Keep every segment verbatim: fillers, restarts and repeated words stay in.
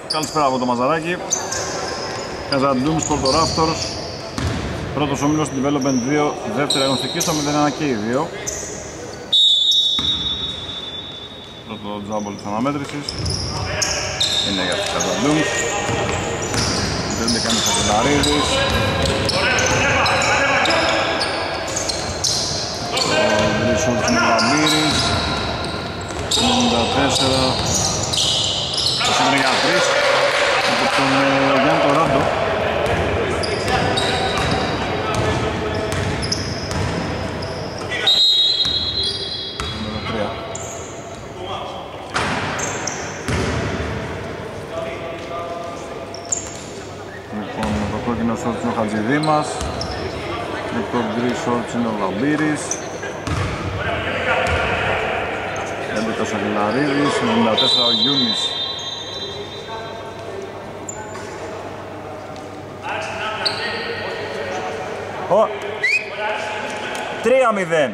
Καλησπέρα από το Μαζαράκι. Καζαντούμ Sport Raptors. Πρώτος όμιλος στην Development δύο, δεύτερη αγωνιστική στο μηδέν ένα και οι δύο. Πρώτο τζάμπολ της αναμέτρησης είναι για τους Καζαντούμ. Δεν κάνει ο Κελαρίδης. Ο Γκρίσολτς είναι ο Λαμπύρης. ενενήντα τέσσερα. Είναι για τρεις από τον Γιάννη τον Ράντο. Λοιπόν, το κόκκινο σόρτς είναι ο Χατζηδήμας. Με το γκρι σόρτς είναι ο Λαμπύρης. έντεκα ο Σαγγελαρίδης, ενενήντα τέσσερα ο Γιούνης. Ω, τρία μηδέν.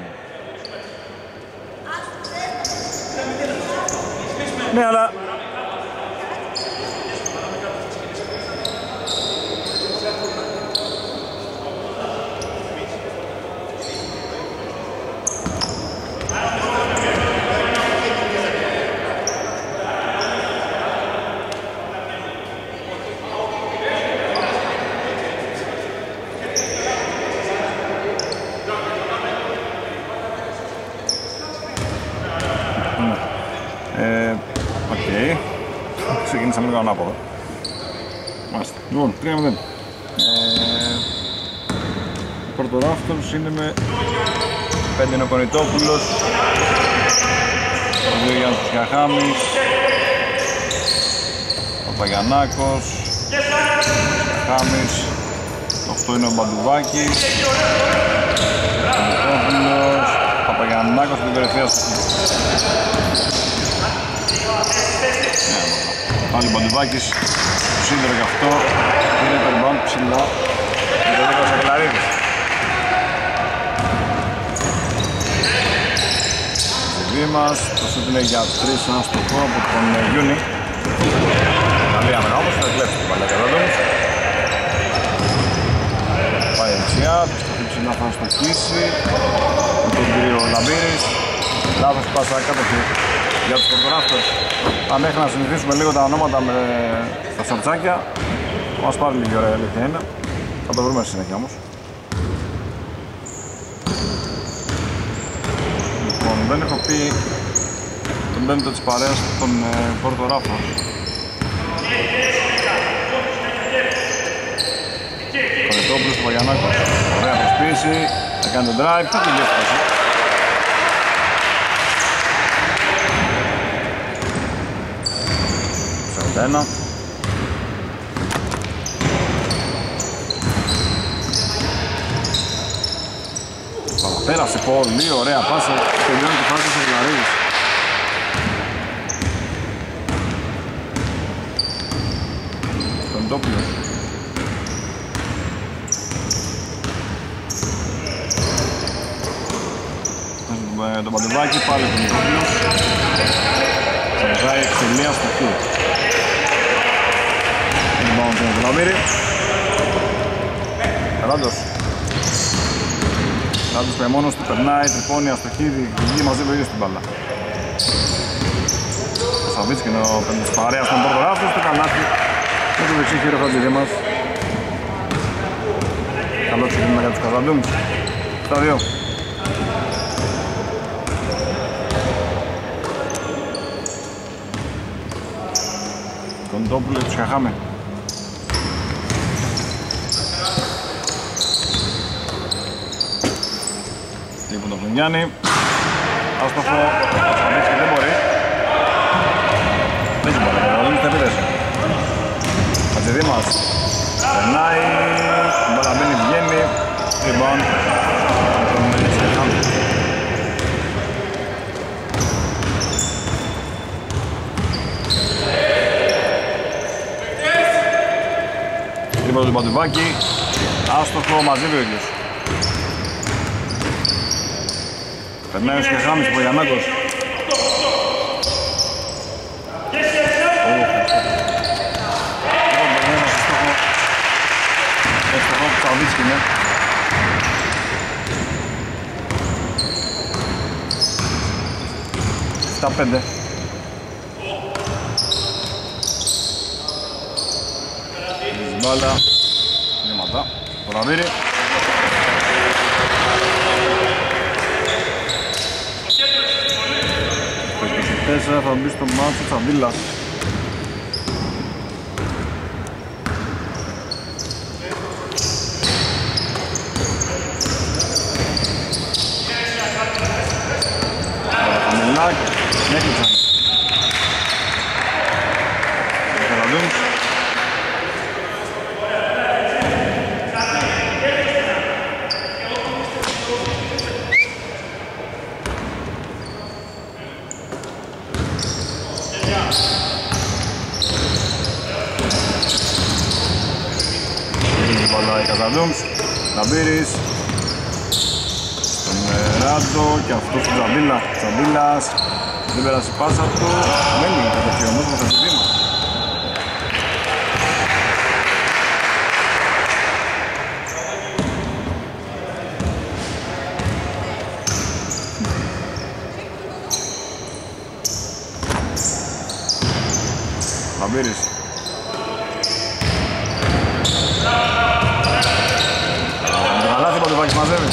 Ναι, αλλά ξεκινήσαμε λίγο ανάποδα. Μάλιστα. Λοιπόν, τρία μηδέν. Ο Πορτοράφτορς είναι με πέντε είναι ο Κονιτόπουλος, ο δύο Γιάννης Γιαχάμης, ο Παγιαννάκος, Γιαχάμης, το οκτώ είναι ο Μπαντουβάκης, ο Κονιτόπουλος, ο Παγιαννάκος στην περιφέρεια στο πάλι ο Μπαντουβάκης, σύνδερο γι' αυτό, είναι το rebound ψηλά με το δέκα ο Σαγγελαρίδης. Δήμας, το σούτ είναι για τρεις άστοχο από τον Γιούνι. Καλή άμενα όμως, θα εκλέψει την παλιά καταδόμους. Πάει δεξιά, πιστοφή ψηλά θα στοχίσει με τον κύριο Λαμπύρης. Λάθος πάσα κάτοχη για τους Πορτοράφτορς. Αν μέχρι να συνηθίσουμε λίγο τα ονόματα με τα σορτσάκια, θα μας πάρει λίγη ωραία, αλήθεια είναι. Θα το βρούμε στη συνέχεια όμως. Λοιπόν, δεν έχω πει τον πέμπτο της παρέας των Πορτοράφτορς. Κονιτόπουλος του Παγιαννάκος. Ωραία προσποίηση, θα κάνει τον drive, θα την διεύθυνση. Ένα. Πέρασε πολύ ωραία πάσα, τελειώνει τη φάση του Σαγγελαρίδης. Κοντόπουλος. Το Παντουβάκι, πάλι τον Κοντόπουλος. Σαγγελάει εξελία στο χ. Πάμε τον Λαμύρη. Ράντος. Ράντος πάει μόνος του, περνάει, τρυπώνει, αστοχίδι, βγει μαζί το ίδιο στην μπάλα. Ο Σαββίτσκι είναι ο πέντος παρέας των Πορτοράφτορς, στο κανάκι με το δεξί χείρο Χατζηδί μας. Καλό ξεκίνημα για τους Καζαντούμς. Στα δύο. Κοντόπουλος τους Χαχάμε. Λοιπόν τον Γιάννη, άστοχο, Σαββίτσκι δεν μπορεί. Δεν μπορεί, δεν θα επίδεση. Χατζηδήμας, περνάει, η μπάλα μπαίνει, βγαίνει, rebound, τον Τσεχάμι. Τρίποντο του Μπαντουβάκη, άστοχο, μαζί ο ίδιος. Περνάει ο Σκεχάμις, ο Παγιαννάκος. είναι. Στα πέντε. Μπάλα. Βήματα. Το Ραβίρι. Το είκοσι τέσσερα θα μπει στο μάτσο Τσαντήλας. Μελάκ. Έκλειψαν. Καραντούμς. Βαλάει Καζαντούμς, Λαμπύρης στον Ράντο και αυτός του Τζαμπίλα. Τζαμπίλας δεν πέρασε η πάσα του, μένει κατευθειανός μας από το βήμα. Λαμπύρης. Λάθη Παντοβάκης μαζεύει.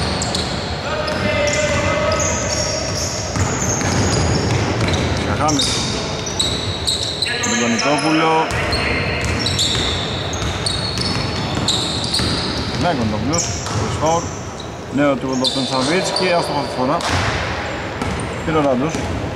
Καχάμις. Κοντονικόπουλο. Ναι, Κοντοπούλος. Χωρίς φάουλ. Νέο του από τον Σαβίτσκι. Άστοχο αυτή τη φορά. Πήρε ο Ράντος.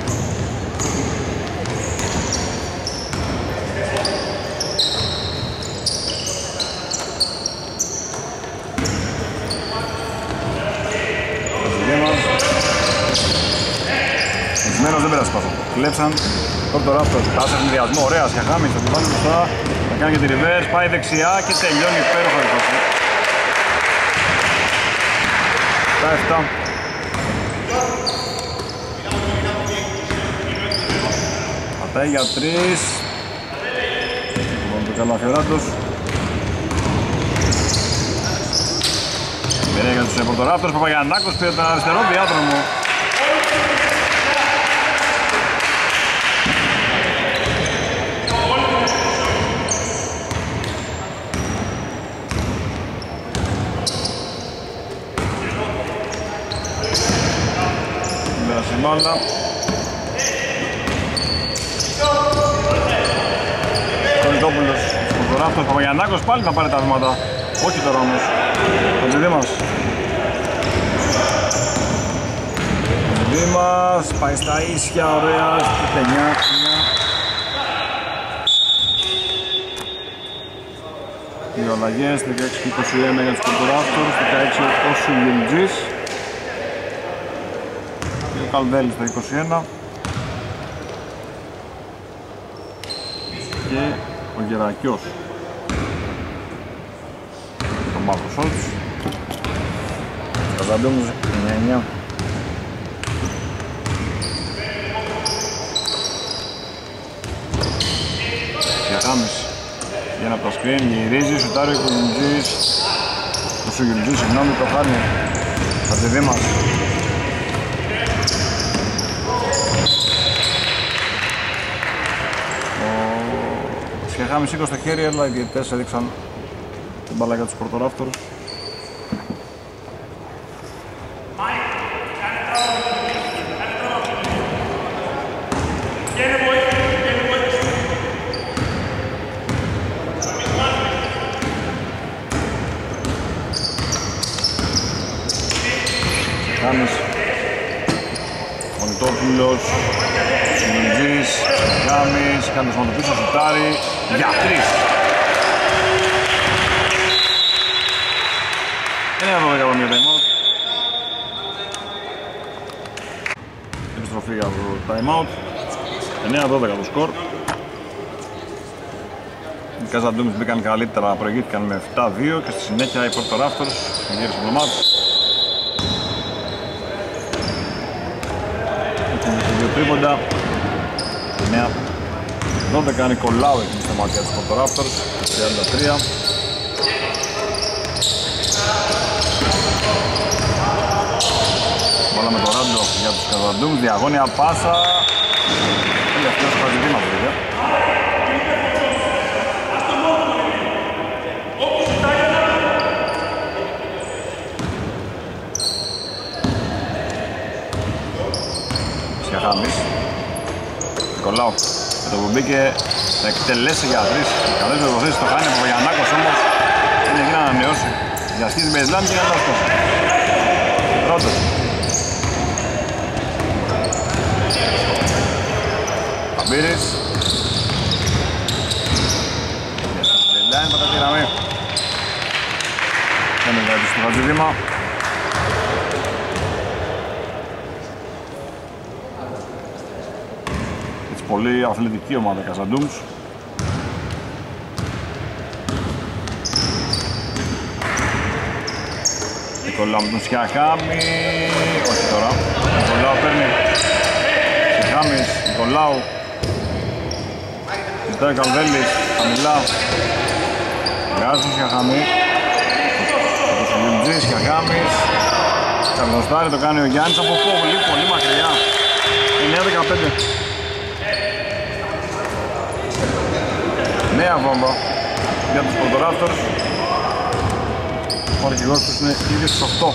Μένος δεν πέρασε πάσα. Κλέψαν. Τώρα το ράφτος. Πάσα συνδυασμό. Ωραία. Σχαχάμις. Θα την βάλει μπροστά. Θα κάνει και τη reverse. Πάει δεξιά και τελειώνει υπέροχα η φάση. Τα εφτά. Πατάει για τρεις. Λοιπόν το καλάθι ο Ράντος. Μερία για τους πορτοράφτος. Παπαγιαννάκος πήρε τον αριστερό διάδρομο. Μπάλα. Κονιτόπουλος, Σκορδοράφτος, Παπαγιαννάκος πάλι να πάρει τα βήματα. Όχι τώρα όμως. Το παιδί μας. Το παιδί μας πάει στα ίσια, ωραία, στη εννιά. Δύο αλλαγές, δεκαέξι και είκοσι ένα για τους Σκορδοράφτος, δεκαέξι ο Σουγγιλτζής. Ο Καλδέλης στο είκοσι ένα και ο Γερακιός το μαύρο Σόλτς Καζαντούμς εννιά εννιά. Διαγάμις για ένα από τα σκριν, γυρίζει, σουτάρει ο Σουγγιλτζής ο Σουγγιλτζής, συγγνώμη, το χάνει θα τη δει μας. Σχεχάμι σήκω στο χέρι, αλλά οι διαιτητές έδειξαν την μπάλα για τους Πορτοράφτορους. Σχεχάμις, Κονιτόπουλος, Σιμιλτζής, Σχεχάμις, κάνει το πίσω, σουτάρει για τρεις. εννιά δώδεκα από μια time out. Επιστροφή για το time out. εννιά δώδεκα το σκορ. Οι Καζαντούμς μπήκαν καλύτερα, προηγήθηκαν με επτά δύο και στη συνέχεια οι Πορτοράφτορς γύρισαν το μάτς. Έχουν και δύο τρίποντα. εννιά δώδεκα Νικολάου έχει στα μάτια της Πορτοράφτορς, τριάντα τρία. με το Ράντο για τους Καζαντούμς, διαγώνια πάσα. Και αυτός ο Χατζηδήμας βέβαια. Σιαχάμις. Νικολάου με το που μπήκε θα εκτελέσει για τρεις. Καλές προποθέσεις το χάνει, ο Παπαγιαννάκος όμως είναι εκεί να ανανεώσει. Διασχίζει με Ισλάμ και να ανασκώσει. Ρόντος. Αμπύρης. Διασχίζει με Ισλάμ, πατά τη γραμμή. Κάνει κάτι στο Χατζηδήμα. Πολύ αθλητική ομάδα Καζαντούμς. Νικολάου με τον Σιαχάμι. Όχι τώρα. Νικολάου παίρνει. Σιαχάμις, Νικολάου. Ζητάει Καλβέλης, χαμηλά. Βγάζει τον Σιαχάμι. Το Σιλιμτζής, Σιαχάμις. Καρδοστάρι το κάνει ο Γιάννης από πολύ πολύ μακριά. εννιά δεκαπέντε. Νέα βόμβα για τους Πορτοράπτορς. Ο αρχηγός τους είναι ήδη στους οκτώ.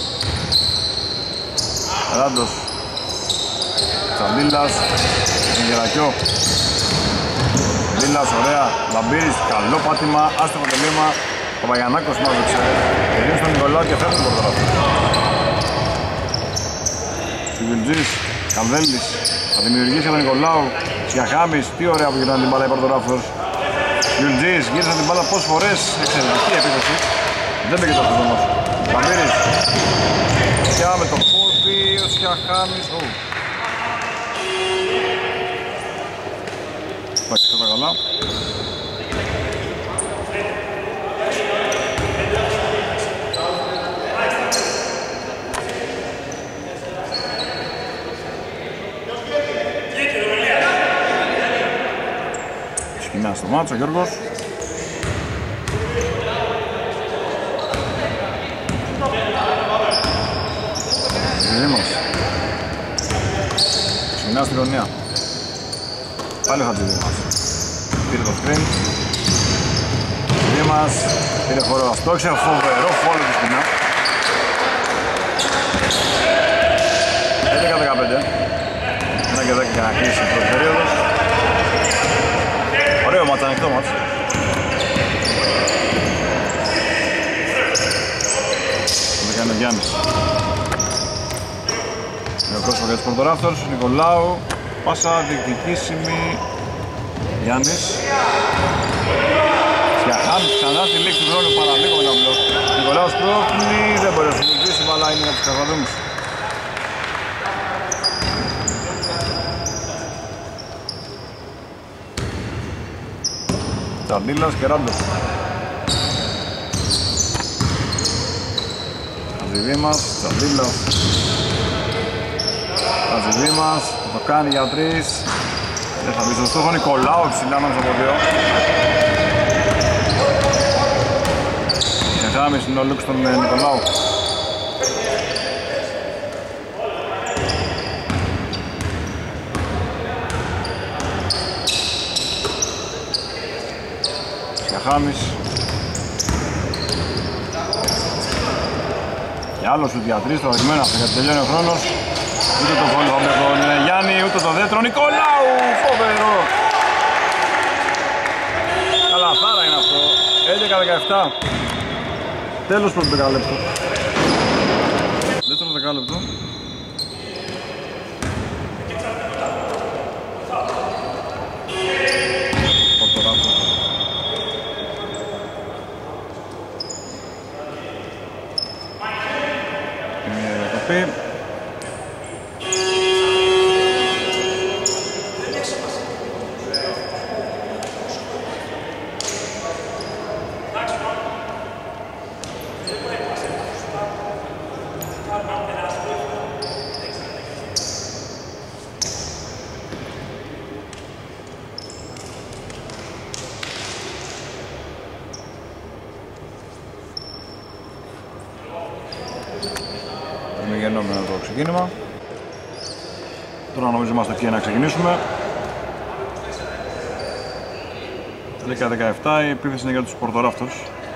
Ράντος. Τσαντήλας. Γερακιό. Τσαντήλας, ωραία. Λαμπύρης, καλό πάτημα. Άστοχο τελείωμα. Ο Παπαγιαννάκος μάζεψε. Περίμενε στον Νικολάου και φεύγουν τον Πορτοράπτορς. Σιβιλτζής. Καμβέλης. Θα δημιουργήσει τον Νικολάου. Σιαχάμις. Τι ωραία που γυρνάνε την μπάλα οι Πορτοράπτορς. Γιουλτζής γύρισαν την μπάλα πόσες φορές, εξαιρετική επίθεση. Δεν πήγε το αυτό όμως. Καμπύρης. Πια με το πόδι, ο Σιαχάμις. Εντάξει, τώρα καλά. Σκηνά στο μάτσο, ο Γιώργος. Δήμος. Σκηνά στη γωνία. Πάλι ο Χατζηδήμας. Πήρε το screen. Δήμας. Πήρε χώρο αστόξε. Φοβερό φόλο του Σκηνά. έντεκα δεκαπέντε. ένα και δέκα για να κλείσει η πρώτη περίοδος. Ωραίο μάτς, ανοιχτό μάτς. Το κάνει ο Γιάννης. Με ο πρόσωπο για τους Πορτοράπτορς, Νικολάου. Πάσα διεκδικήσιμη. Γιάννης. Σιαχάμις ξανά στη λήξη του χρόνου, παραλίγο με τα μπλοκ. Νικολάου σπρώχνει, δεν μπορεί να συνεχίσει, αλλά είναι για τους Καζαντούμς. Τσαντήλας και Ράντος. Χατζηδήμας, Τσαντήλας. Χατζηδήμας, θα το κάνει για τρεις. Δεν θα μπει στο στόχο, Νικολάου ψηλά μέσα από δύο. Σιαχάμις είναι ο Λούκς στον Νικολάου. Σιαχάμις. Και άλλο σου διατρείς το δοκιμένο αυτό γιατί τελειώνει ο χρόνος. Ούτε το γκολ θα με τον Γιάννη, ούτε το δεύτερο. Νικολάου! Φοβερό! Καλαθάρα είναι αυτό. έντεκα δεκαεπτά. Τέλος πρώτο δεκάλεπτο. Δεύτερο δεκάλεπτο. αναμενόμενο το ξεκίνημα. Τώρα νομίζω είμαστε εκεί να ξεκινήσουμε. δέκα δεκαεπτά η επίθεση είναι για τους Πορτοράφτορς.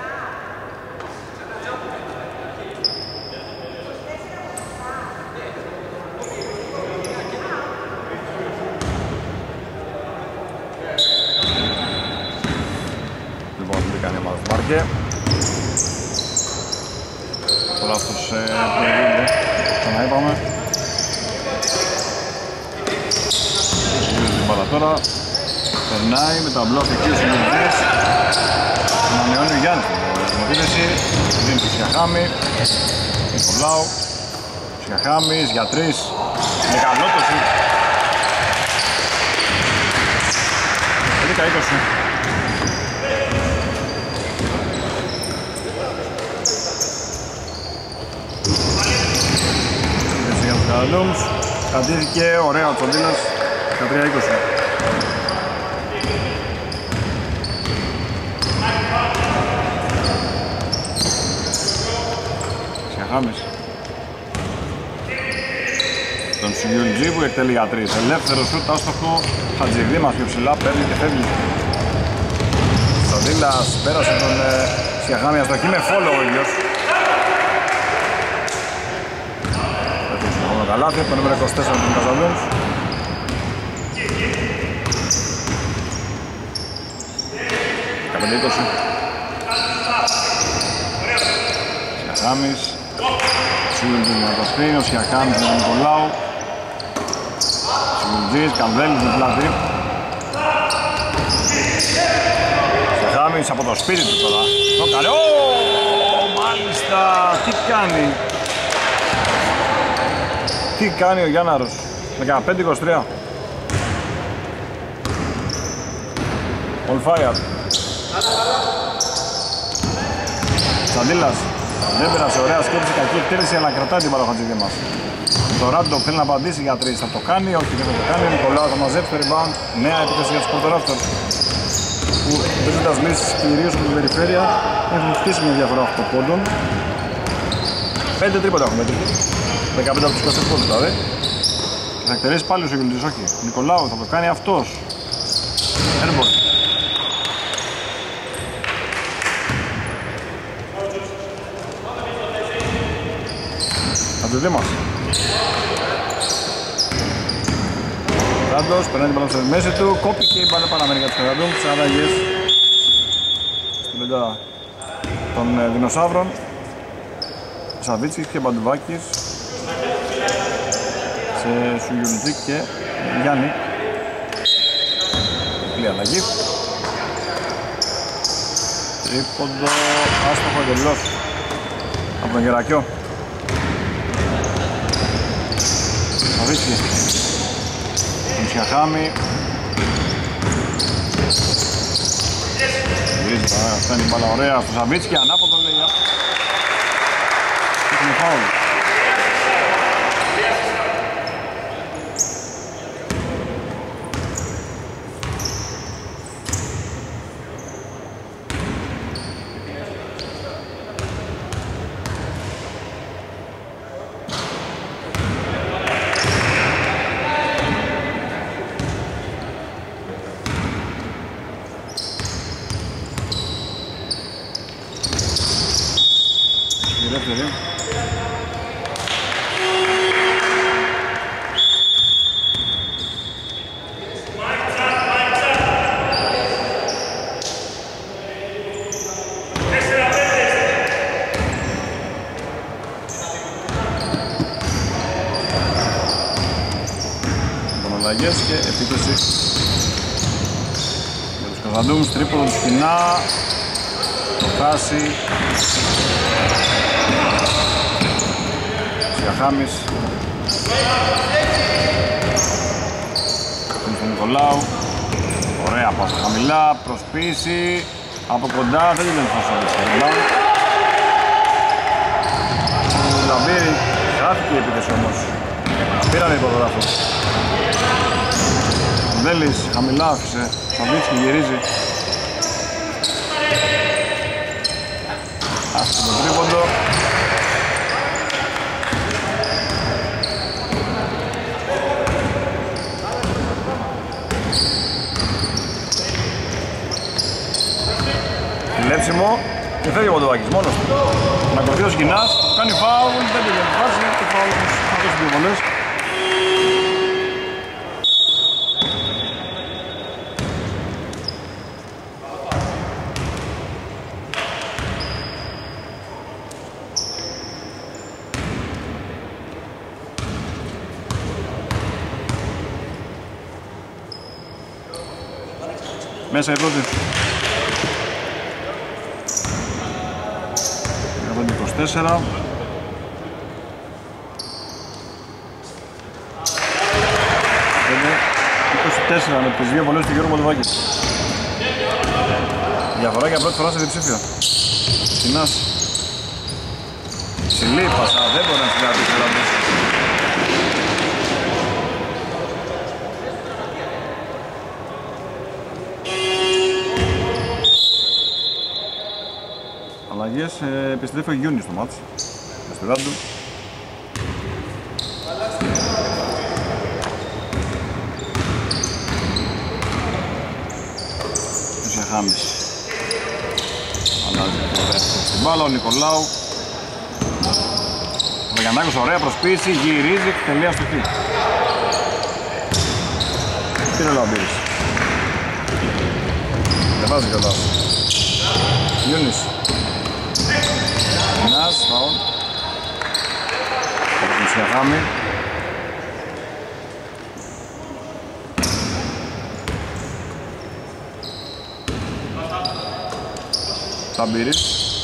Λοιπόν, τι κάνει η ομάδα του Μάρκε. Πολλά αυτός προηγούνται, ξανά είπαμε. Γυρίζει την μπάλα τώρα. Περνάει με τα μπλοκ εκεί ο συνεργητής. Ανανεώνει ο Γιάννης την επίθεση. Δίνει του Σιαχάμι. Νικολάου. Σιαχάμις για τρεις. Είναι καλό το σουτ. δέκα είκοσι. Έτσι για τους Καραλούμς. Κρατήθηκε ωραία ο Τσοντήλας. δεκατρία είκοσι. Σιαχάμις. Τον Σιουλτζή που εκτελεί για τρεις. Ελεύθερο σουτ, άστοχο. Χατζηδήμας πιο ψηλά, παίρνει και φεύγει. Τσοντήλας πέρασε τον ε, Σιαχάμι αστοχή με follow ο ίδιος. Το καλάθι, το νούμερο είκοσι τέσσερα του Καζαλούμς. δεκαπέντε είκοσι. Σιαχάμις. Σιουλτζής με το σκριν, ο Σιαχάμις με τον Νικολάου. Σιουλτζής, Κανδέλης με πλάτη. Σιαχάμις από το σπίτι του τώρα. Το καλέ, ω, μάλιστα, τι κάνει. Τι κάνει ο Γιάνναρος. δεκαπέντε είκοσι τρία. On fire. Τσαντήλας. Δεν πέρασε, ωραία σκέψη, κακή εκτέλεση, αλλά κρατάει την παραχατζίδη μας. Το Ράντο θέλει να απαντήσει για τρεις, θα το κάνει, όχι δεν θα το κάνει. Ο Νικολάου θα μαζέψει το rebound. Νέα επίθεση για τους Πορτοράφτορς που παίζοντας λύσεις κυρίως από την περιφέρεια έχουν χτίσει μια διαφορά οκτώ πόντων. πέντε τρίποτα έχουμε τρίτη. δεκαπέντε από τους είκοσι πόντους δηλαδή. Και θα εκτελέσει πάλι ο Σιουλτζής, όχι. Ο Νικολάου θα το κάνει αυτός. Airball. Αντιδήμας. Ράντος, περνάει την μπάλα στη μέση του, κόπηκε η μπάλα παραμένει για τους Καραντούμ, τις αλλαγές στην πεντάδα των ε, δεινοσαύρων. Σαβίτσικης και Μπαντουβάκης σε Σουγιουλτζή και Γιάννη. Πλή αλλαγή. Τρίποντο, άστοχο εντελώς από τον Γερακιό. Σαβίτσικη. Τον Σιαχάμι. Γυρίζει παρά, φτάνει η μπάλα ωραία στο Σαβίτσικη, ανάποδο λέει. Είναι φάουλ. Και επίθεση για τους Καζαντούμς, τρίποδο του σκηνά, το χάσει. Σιαχάμις τον Νικολάου, ωραία πάσα χαμηλά, προσποίηση από κοντά, δεν είναι φασόλης του Λαμπύρη, χάθηκε η επίθεση όμως, πήραν οι υποδογράφους. Βέλης χαμηλά άφησε, Σαβίτσκι γυρίζει. Άφησε τον τρίποντο. τρέξιμο και φεύγει από το Βάκης μόνος του. Να κορθεί ο Σκινάς, κάνει φάουλ, δεν πήγε να βάζει το φάουλ όμως να δώσει δύο βολές. Μέσα η πρώτη. εκατόν είκοσι τέσσερα. είκοσι τέσσερα με τις δύο βολές του Γιώργου Μολδοβάκη. Διαφορά για πρώτη φορά σε διψήφιο. Συνάς. Ψηλή πάσα, δεν μπορεί να συγκρατήσει ο Λαμπής. Αλλαγές, ε, επιστρέφει ο Γιούνις στο μάτς. Δεύτερα του. Τους Ιαχάμις. Αλλάζει το δεύτερο στην μπάλα, ο Νικολάου. Ο Βαγιανάκος, ωραία προσποίηση, γυρίζει, τελεία στο χ. Πήρε ο Λαμπύρης. Δεν βάζει κιόλας. Γιούνις. Νάς, φάουλ. Από την Σιαχάμι. Ταμπύρης.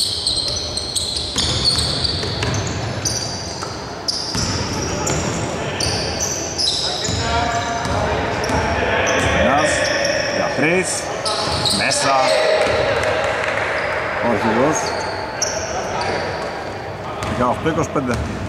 Νάς, για τρεις. Μέσα. Ο αρχηγός. δεκαοκτώ είκοσι πέντε.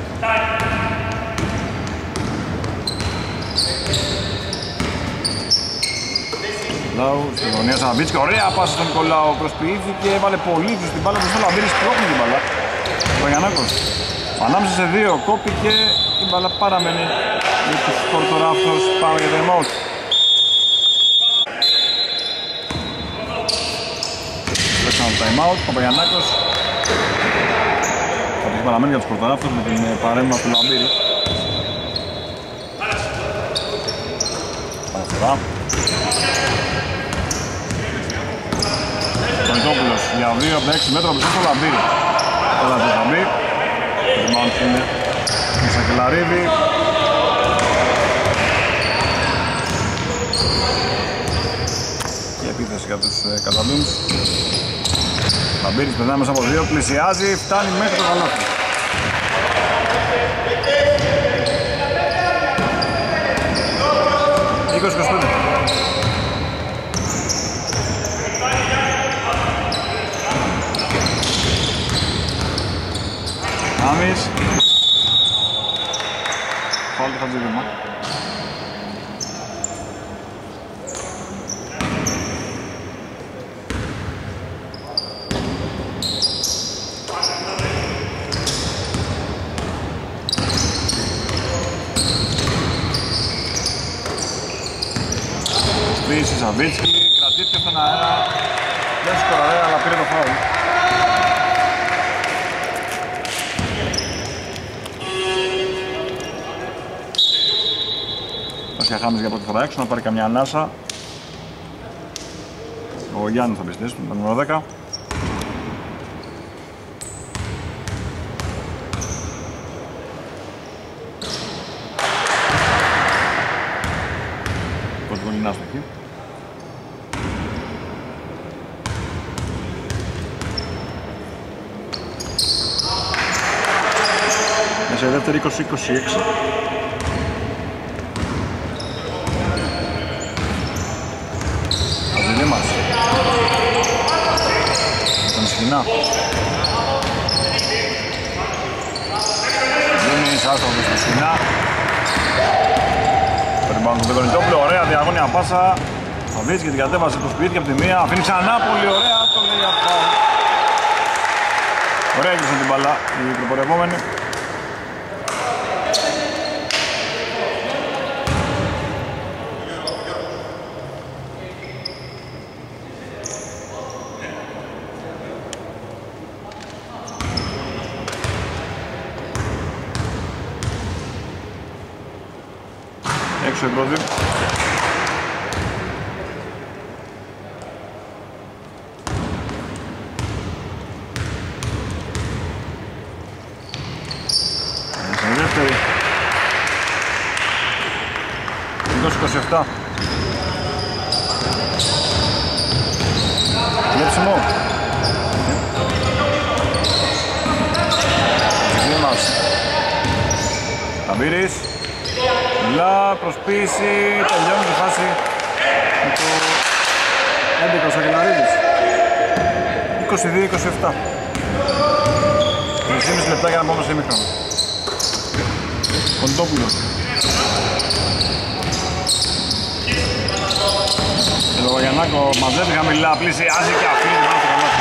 Νικολάου, στην γωνία Σαββίτσκι, ωραία πάσα στον Νικολάου, προσποιήθηκε, έβαλε πολύ τους την μπάλα, μπροστά ο Λαμπύρης πρόχνει την μπάλα. Ο Βαγιανάκος, ανάμεσα σε δύο, κόπηκε, η μπάλα παραμένει με τους Πορτοράφτος, πάμε για το remote. Λέσαμε το time out, ο Βαγιανάκος θα τους παραμένει για τους Πορτοράφτος με την παρέμβαση του Λαμπύρη. Παραφορά. Τονιτόπουλος για δύο από τα έξι μέτρα μπροστά στο Λαμπύρη. Τώρα το Λαμπύρη. Το rebound είναι του Σακελαρίδη. Και επίθεση για τους ε, Καταλούμς. Λαμπύρης περνάει μέσα από δύο, πλησιάζει, φτάνει μέχρι το καλάθι. είκοσι είκοσι πέντε. Άμις. Φάουλ του Χατζηδήμα. Πίεση Σαββίτσκι, κρατήθηκε στον αέρα. Δεν σκοραρέ, αλλά πήρε το φάουλ. Χάμις για πρώτη φορά έξω, να πάρει καμιά ανάσα. Ο Γιάννης θα πιστήσει, το νούμερο δέκα. Πώς μπορεί να είναι εκεί. Μέσα η δεύτερη είκοσι είκοσι έξι. Σκηνά. Δίνει άσχολος στη σκηνά. Περιμπάνω τον Κονιτόπουλο, ωραία διαγώνια πάσα. Θα βρει και την κατέβασε το σπίτι από τη μία. Αφήνει ξανά πολύ ωραία, το λέει αυτό. Ωραία έκλεισε την μπαλά η προπορευόμενη. έξω η πρώτη. Η δεύτερη. είκοσι είκοσι επτά. Κλέψιμο. Δήμας. Καμπύρης. Μιλά, προσποίηση, τελειώνει τη φάση με το έντεκα ο Σαγγελαρίδης. είκοσι δύο είκοσι επτά. τρισήμισι λεπτά για να πάμε σε ημίχρονο. Κοντόπουλος. Και το Βαγιαννάκο μαζεύει χαμηλά, πλησιάζει και αφήνει πάνω στο καλάθι.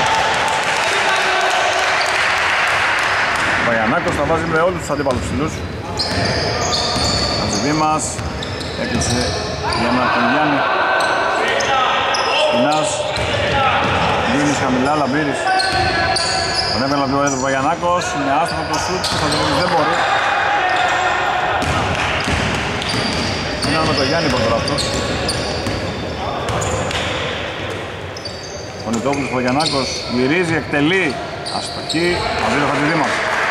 Ο Βαγιαννάκος τα βάζει με όλους τους αντίπαλους ψηλούς. Δήμας, έκλεισε για ένα τον Γιάννη. Σπινάς, Γιάννης χαμηλά, Λαμπύρης. Τον έβγαλε από το Βαγιαννάκος, με άστοχο το σουτ που θα το βρει, δεν μπορεί. Είναι με τον Γιάννη πρώτα αυτός. Ο Νιτόπουλος Βαγιαννάκος γυρίζει, εκτελεί, αστοχή, μαζί το Χατζηδήμας.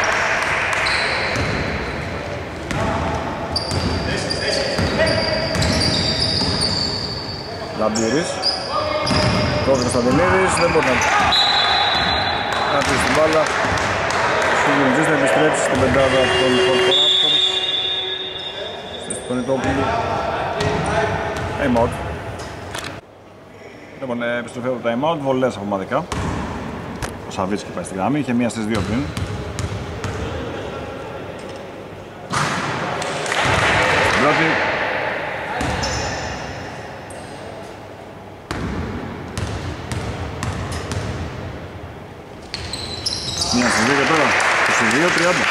Λαμπύρης, τώρα Κωνσταντινίδης, δεν μπορεί να κρατήσει την μπάλα. Ο Γιουνιτζής θα επιστρέψει στην πεντάδα των Κορποράπτορς. Στη Στονιτόπουλου. Time out. Λοιπόν, επιστροφή από το time out, βολές από ομαδικά. Ο Σαβίτσκι πάει στη γραμμή, είχε μία στις δύο πριν. Στην πρώτη. Μία στις δύο και τώρα, είκοσι δύο τριάντα.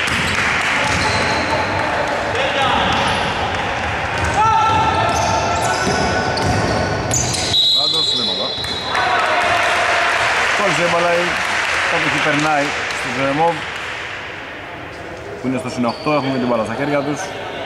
Πάντως, λέμε κόλλησε η μπαλά, κάπου εκεί περνάει στο Ζεμόβ που είναι στο συν οκτώ, έχουμε την μπαλά στα χέρια τους.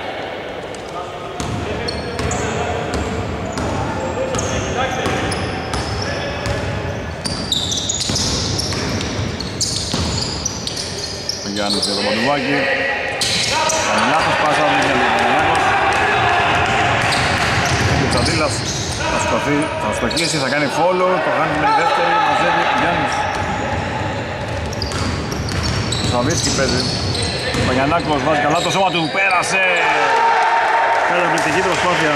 Γιάννης για το Παντουβάκι. Κάνει λάθος πάσα, δεν είναι Γιάννης. Και ο Τσαντήλας θα σκοθεί, θα στοχίσει, θα κάνει follow, το κάνει με τη δεύτερη, μαζεύει ο Γιάννης. Ο Σαβίτσκι παίζει. Ο Παγιαννάκος βάζει καλά το σώμα του, πέρασε. Καταπληκτική προσπάθεια.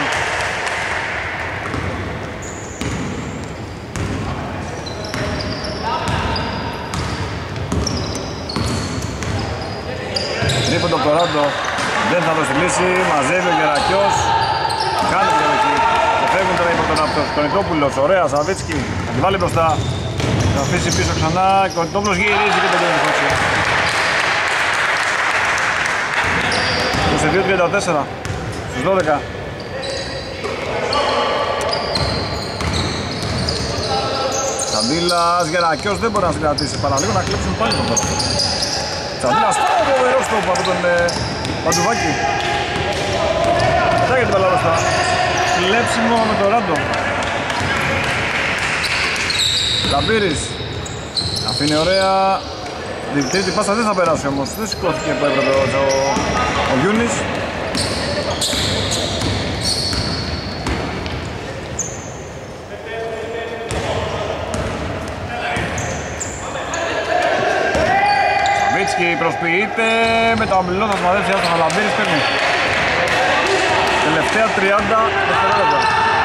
Τρίπον το Πτωράντο, δεν θα δώσει λύση, μαζεύει ο Γερακιός. Κάνει την κατοχή και φεύγουν τώρα οι πρωτοναυτός. Κονιτόπουλος, ωραία, Σαβίτσκι, θα τη βάλει μπροστά. Θα αφήσει πίσω ξανά, Κονιτόπουλος γυρίζει και τελειώνει η φάση. είκοσι δύο τριάντα τέσσερα στους δώδεκα. Τσαντήλας, Γερακιός δεν μπορεί να συγκρατήσει, παραλίγο να κλέψουν πάλι τον πρώτο. Τσαντήλας, φοβερό στόπ από τον ε, Παντουβάκη. Κοιτάει την μπαλά μπροστά. Κλέψιμο με το Ράντο. Λαμπύρης. Αφήνει ωραία. Την τρίτη πάσα δεν θα περάσει όμως. Δεν σηκώθηκε που έπρεπε ο, ο, ο Γιούνης. Σαβίτσκι προσποιείται με το αμπλό, θα σημαδεύσει άστοχα. Λαμπύρης παίρνει. Τελευταία τριάντα δευτερόλεπτα.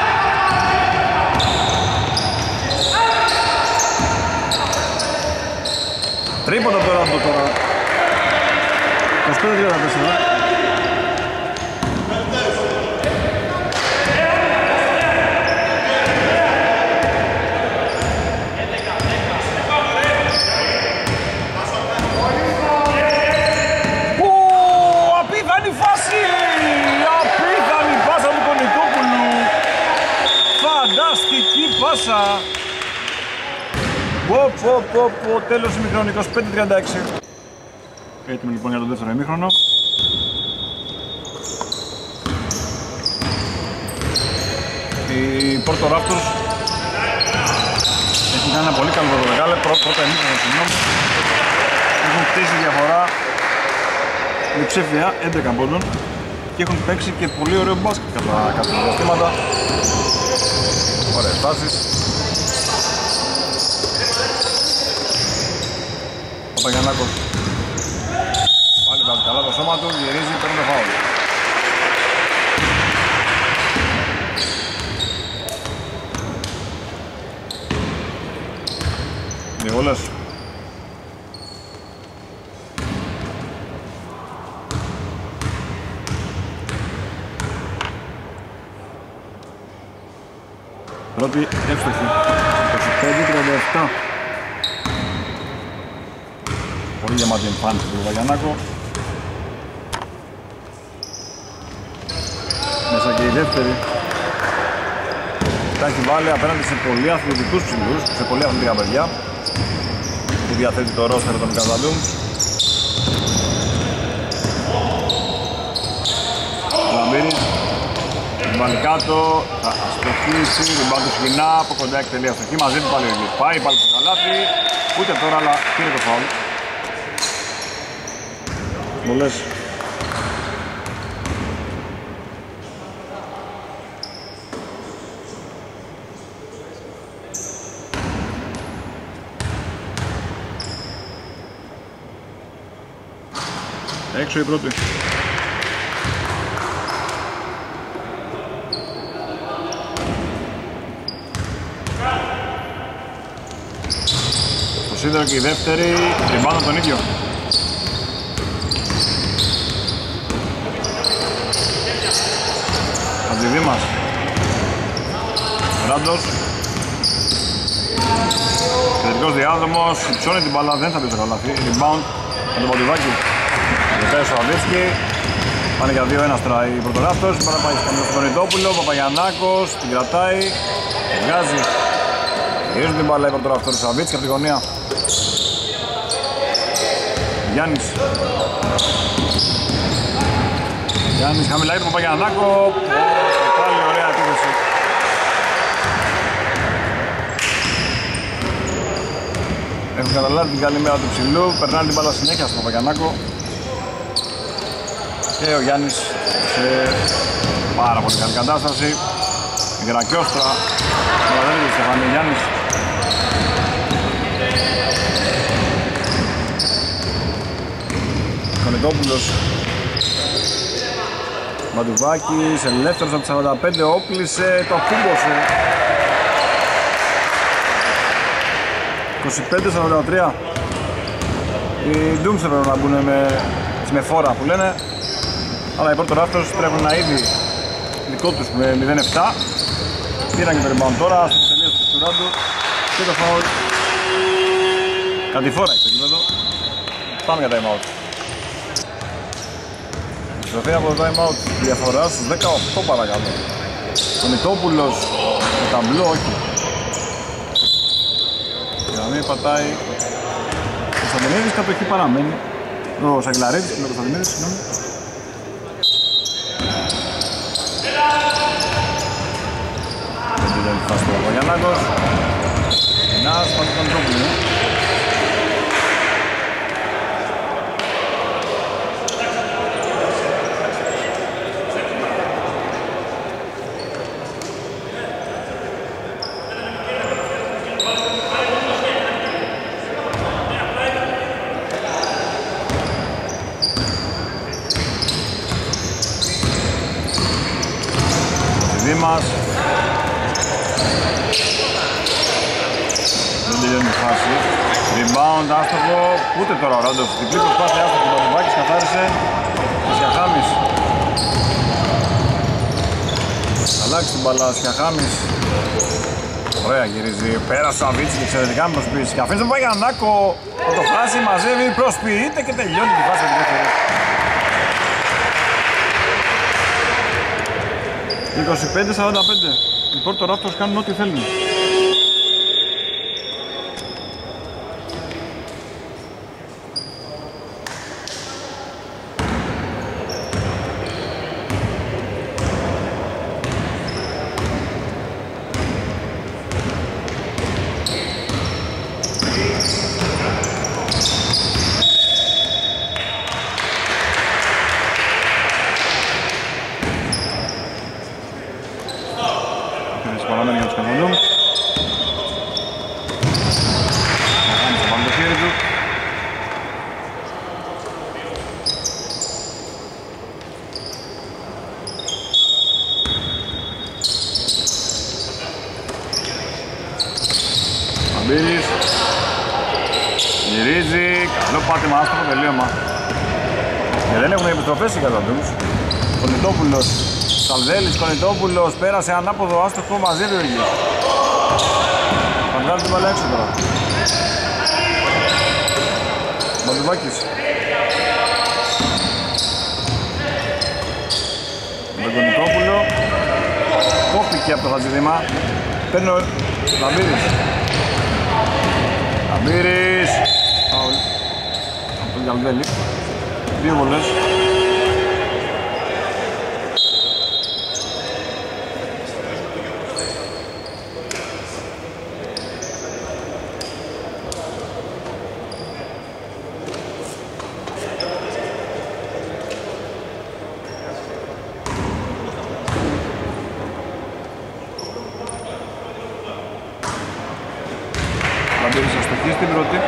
Τρίποντο από το Ράντο τώρα. είκοσι πέντε τριάντα τέσσερα. Απίθανη φάση! Απίθανη πάσα του Κονιτόπουλου. Φανταστική πάσα. Πω πω πω πω, τέλος ημιχρόνου, είκοσι πέντε τριάντα έξι. Έτοιμοι λοιπόν για το δεύτερο ημίχρονο. Οι Porto Raptors έχουν κάνει ένα πολύ καλό πρωτοδεκάλεπτο, πρώτα εμίχρονο συγγνώμη. Έχουν χτίσει διαφορά διψήφια έντεκα πόντων και έχουν παίξει και πολύ ωραίο μπάσκετ κατά κάποια διαστήματα. Ωραίες φάσεις. Ο Παγιαννάκος πάλι βάζει καλά το σώμα του, γυρίζει, παίρνει το φάουλ. Δύο όλες. Πρώτη εύστοχη, είκοσι πέντε τριάντα επτά. Πολύ γεμάτη εμφάνιση του Βαγιαννάκο. Μέσα και η δεύτερη. Τα έχει βάλει απέναντι σε πολύ αθλητικούς ψηλούς, σε πολύ αθλητικά παιδιά που διαθέτει το ρόστερ των Καζαντούμς. Λαμπύρης βάλει κάτω, θα αστοχίσει, ριμπάουντ του Σφινά, από κοντά εκτελεί αστοχή, μαζί του πάλι ο πάει, πάλι στο καλάθι, ούτε τώρα αλλά πήρε το φάουλ. Μολές. Έξω η πρώτη. Το σίδερο και η δεύτερη, ριμπάουντ τον ίδιο. Αντιδήμας. Ράντος. Κεντρικός διάδρομος, υψώνει την μπάλα, δεν θα πει το καλάθι. Rebound από τον Παντουβάκη. Πέρα στο Αβίσκι. Πάνε για δύο ένα τώρα οι Πρωτοράπτορς. Τώρα πάει στον Ιτόπουλο, Παπαγιαννάκος, την κρατάει. Βγάζει. Γυρίζουν την μπάλα οι Πρωτοράπτορς. Αβίσκι από τη γωνία. Γιάννης. Γιάννης χαμηλά για τον Παπαγιαννάκο. Πάλι ωραία επίθεση. Έχουν καταλάβει την καλή μέρα του ψηλού. Περνάνε την μπάλα συνέχεια στον Παπαγιαννάκο. Και ο Γιάννης σε πάρα πολύ καλή κατάσταση. Η Γρακιόστρα. Μαλαδεύει η Στεφανή Γιάννης. Κονικόπουλος. Μαντουβάκης, ελεύθερος από τις σαράντα πέντε, όπλησε, το κούμπωσε. είκοσι πέντε σαράντα τρία. Οι Dooms έπρεπε να μπουν με, με φόρα που λένε. Αλλά οι Porto Raptors τρέχουν ένα ήδη δικό τους με μηδέν επτά. Πήραν και το rebound τώρα, στην τελείωση του Ράντου και το foul. Κατηφόρα έχει το κήπεδο. Πάμε για time out. Σοφία από το time out, διαφορά στους δεκαοκτώ παρακαλώ. Ο Μητόπουλος, το ταμπλό όχι. Η γραμμή πατάει. Ο Κωνσταντινίδης κάτω εκεί παραμένει. Ο Σαγκλαρίδης και ο Κωνσταντινίδης, συγγνώμη. Δεν είναι φάση ο Παγιαννάκος. Ένας πάνω τον Μητόπουλο. Δήμας. Δεν τελειώνει η φάση. Rebound, άστοχο. Ούτε τώρα ο Ράντος. Διπλή προσπάθεια άστοχο. Ο Παντουβάκης καθάρισε. Σιαχάμις. Αλλάξει την μπαλά. Σιαχάμις. Ωραία γυρίζει. Πέρασε ο Αβίτσικ εξαιρετικά με προσποιήσει. Και αφήνει τον Παγιαννάκο. Θα το χάσει, μαζεύει, προσποιείται και τελειώνει τη φάση. είκοσι πέντε σαράντα πέντε. Οι Porto Raptors κάνουν ό,τι θέλουν. παραμένει για τους Καζαντούμ. Θα βάλει το χέρι του. Αμπύρης. Γυρίζει, καλό πάτημα, άστοχο τελείωμα. Και δεν έχουν επιστροφές οι Καζαντούμς. Κονιτόπουλος, Σαλδέλης, Κονιτόπουλος, πέρασε ανάποδο άστοχο μαζί του Ιωργίου. Θα βγάλει την μπάλα έξω τώρα. Μαντουβάκης. Με τον Κονιτόπουλο. Κόπηκε από το Χατζηδήμα. Παίρνει ο Λαμπύρης. Λαμπύρης. Φάουλ. Από τον Καλδέλη. Δύο βολές. Λαμπύρης αστοχή στην πρώτη.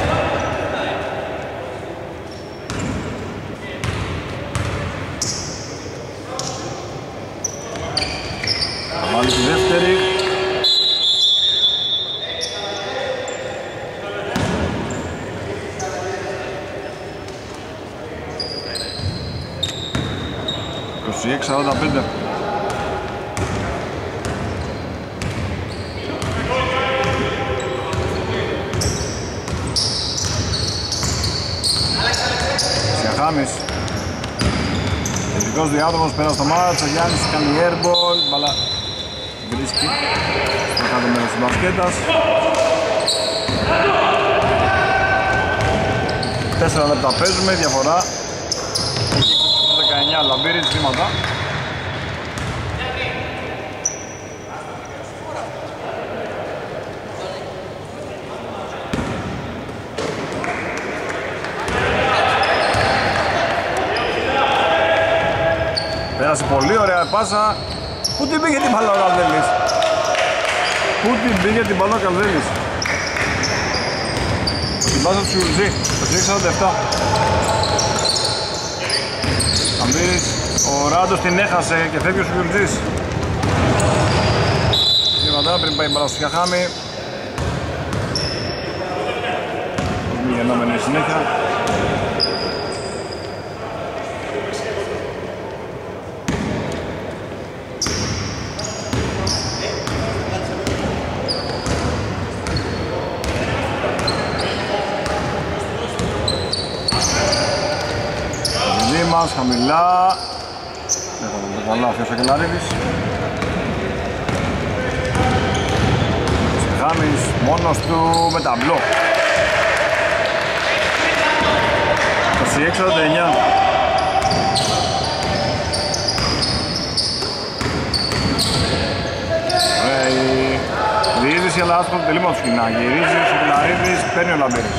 Θα βάλει τη δεύτερη. είκοσι έξι σαράντα πέντε. Σιαχάμις. Τελικός διάδρομος πέρα στο μάτς, ο Γιάννης κάνει airball, μπαλά βρίσκει στο κάτω μέρος της μπασκέτας. Τέσσερα λεπτά παίζουμε, διαφορά είκοσι δεκαεννιά, Λαμπύρης, βήματα. Πέρασε πολύ ωραία πάσα. Πού την πήγε την μπάλα ο Καλδέλης. Πού την πήγε την μπάλα ο Καλδέλης. Την πάσα του Σιουρτζή. είκοσι έξι σαράντα επτά. Αμπύρης. Ο Ράντος την έχασε και φεύγει ο Σιουρτζής. Βήματα πριν πάει η μπάλα στο Σιαχάμι. Μη γεννόμενη συνέχεια. Μας χαμηλά. Δεν θα το καλά αυτός ο Κελαρίδης. Σεχάμις μόνος του με ταμπλό. είκοσι έξι σαράντα εννιά. Ωραία η διείσδυση αλλά άσπρο το τελείμα του σκηνά. Γυρίζει ο Κελαρίδης, παίρνει ο Λαμπύρης.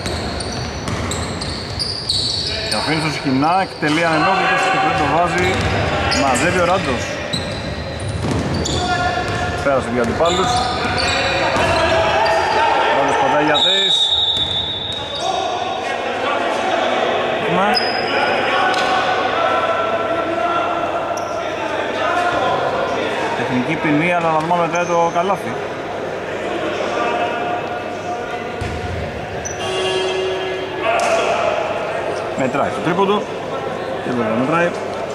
Αφήνει στο σκηνά, εκτελεί ανενόχλητος και πριν το βάζει, μαζεύει ο Ράντος. Πέρασε δύο αντιπάλους. Ράντος πατάει για τες. Τεχνική ποινή, αλλά να δούμε μετά το καλάθι. Μετράει στο τρίποντο και βέβαια μετράει.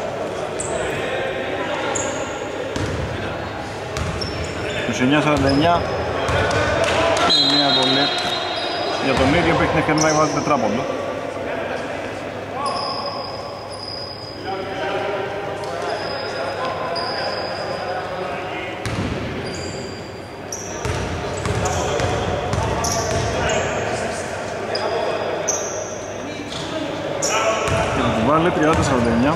είκοσι εννιά σαράντα εννιά και μια βολή για τον ίδιο που έχει την ευκαιρία να βάζει τετράποντο. Βάλε τριάντα σαράντα εννιά.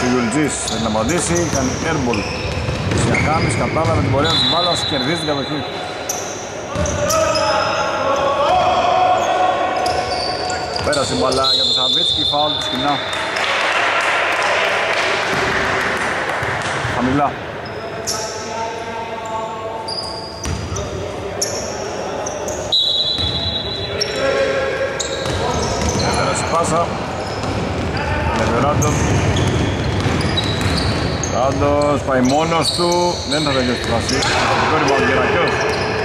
Σιγουλτζής θέλει να απαντήσει, κάνει airball. Σιακάμις κατάλαβε την πορεία της μπάλας, κερδίζει την κατοχή. Πέρασε η μπάλα για τον Σαββίτσκι, φάουλ του σκηνά. Χαμηλά. Πέρασε η πάσα. Λεβεράντος. Ράντος πάει μόνος του, δεν θα τελειώσει τη φάση. Το rebound Γερακιός.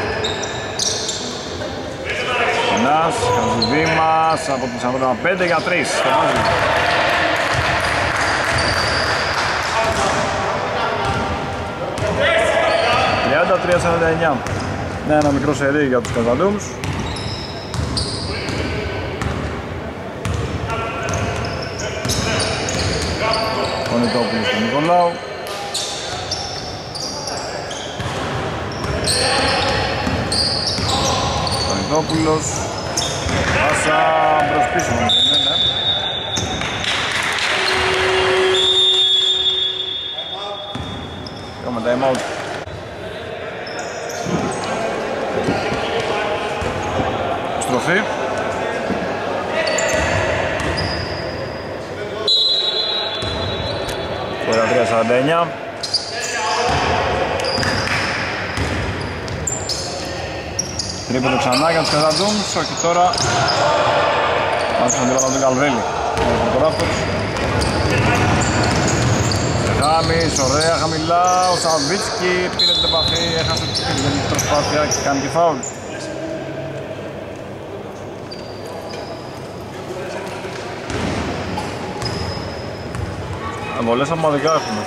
Ένας, Χαζηδήμας από την σαράντα πέντε για τρεις. Το βάζει. τριάντα τρία σαράντα εννιά. Ναι, ένα μικρό σερί για τους Καζαντούμς. Ο Νιτόπουλος του Νικολάου. Ο Νιτόπουλος. Πάσα μπρος πίσω μας, δεν είναι, ναι. Έχουμε time out. Στροφή. τριάντα τρία σαράντα εννιά. Τρίποντο ξανά για τους Καζαντούμς, όχι τώρα. Μάλιστα τον τον Καλβέλη. Ο φωτογράφος. Χάμις, ωραία, χαμηλά. Ο Σαββίτσκι πήρε την επαφή, έχασε την προσπάθεια και κάνει τη φάουλ. Βολές αμαδικά έχουμε.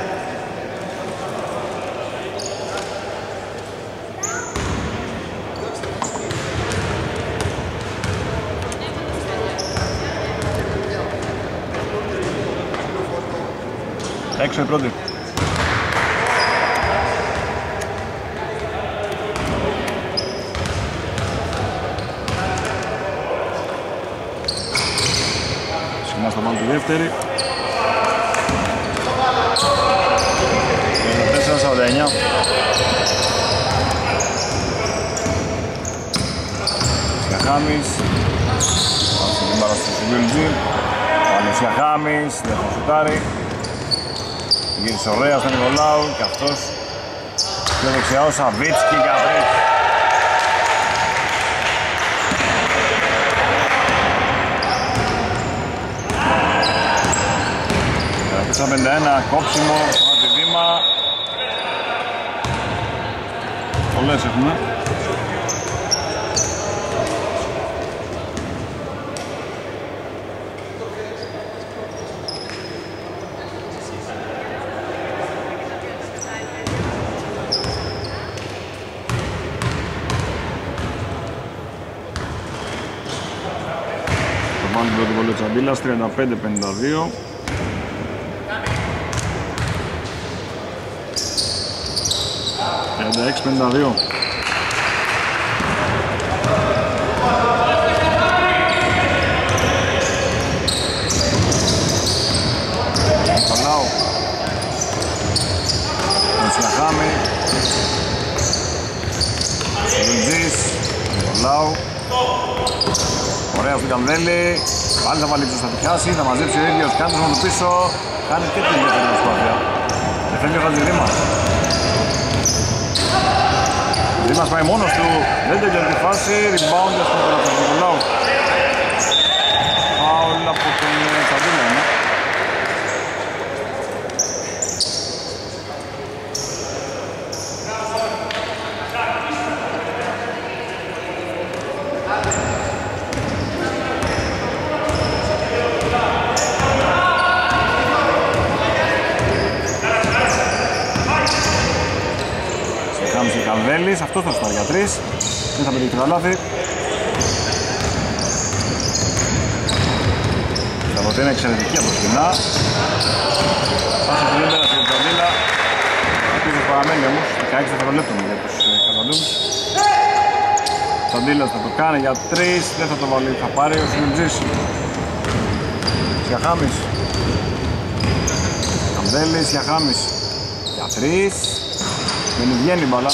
Έξω η πρώτη. Σχημάς θα πάμε τη δεύτερη. τέσσερα σαράντα εννιά. Σιαχάμις. Πάσε την μπάρα στο Σιγκουλτζή. Πάλι ο Σιαχάμις, δεν θα σουτάρει. Γύρισε ωραία στον Νικολάου και αυτός. Πιο δεξιά ο Σαββίτσκι για τρεις. τέσσερα πενήντα ένα, κόψιμο στο Χατζηδήμα. Πολλές έχουμε. Το πάνω την πρώτη βολή της Αντίλας, τριάντα πέντε πενήντα δύο. τριάντα έξι πενήντα δύο. Νικολάου. Μεσιαχάμι. Λουτζής. Νικολάου. Ωραία στον Καμβέλη. Πάλι θα βάλει πίσω, θα πιάσει, θα μαζέψει ο ίδιος. Κάνει το μόνο πίσω. Κάνει και την δεύτερη προσπάθεια. Και φεύγει ο Χατζηδήμας. Δήμας πάει μόνος του, δεν τελειώνει τη φάση, rebound για στον Νικολάου. Φάουλ από τον Τσαντίλα, ναι. Καμβέλης, αυτός θα στάρει για τρεις. Δεν θα πετύχει το καλάθι. Τα ποτέ είναι εξαιρετική από σκηνά. Πάσα την έμπερα στην Τσαντίλα. Αυτός παραμένει όμως, δεκαέξι δευτερολέπτων για τους Καζαντούμς. Τσαντίλας θα το κάνει για τρεις, δεν θα το βάλει, θα πάρει ο Σιλουτζής. Σιαχάμις. Καμδέλης για Χάμις. Για τρεις. Δεν βγαίνει η μπάλα.